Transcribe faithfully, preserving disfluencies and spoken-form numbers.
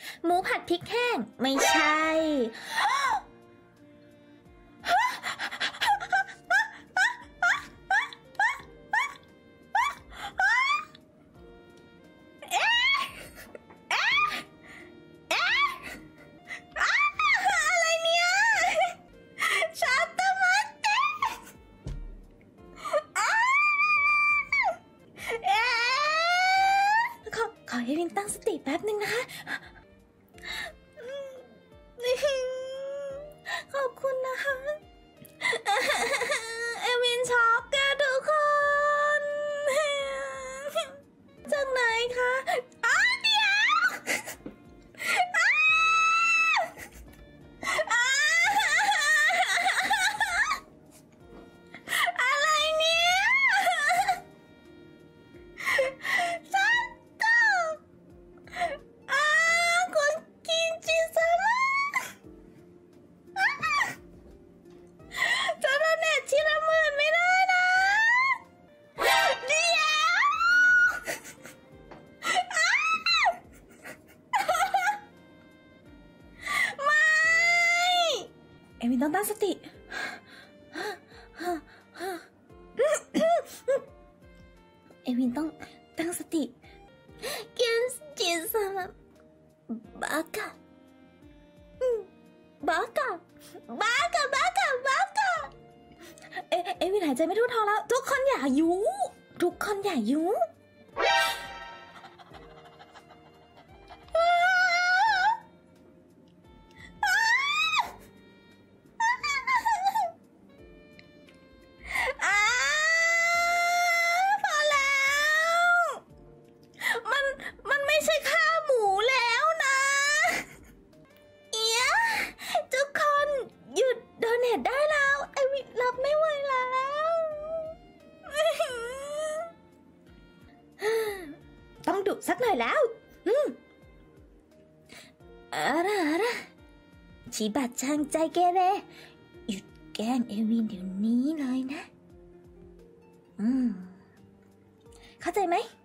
หมูผัดพริกแห้งไม่ใช่ขอให้วินตั้งสติแป๊บนึงนะคะขอบคุณนะคะเอวินช็อกกันทุกคนจากไหนคะอ้าวเดี๋ยวอะไรเนี่ยเอวินต้องตั้งสติเอวินต้องตั้งสติกินจินซามาบากะบากะบากะบากะบากะเอเอวินหายใจไม่ทั่วท้องแล้วทุกคนอย่ายุทุกคนอย่ายุได้แล้วไอวิรับไม่ไหวแล้วต้องดุสักหน่อยแล้วอืมอะไรอะไรชิบะจังใจเกเรหยุดแกล้งเอวินเดี๋ยวนี้เลยนะอืมเข้าใจไหม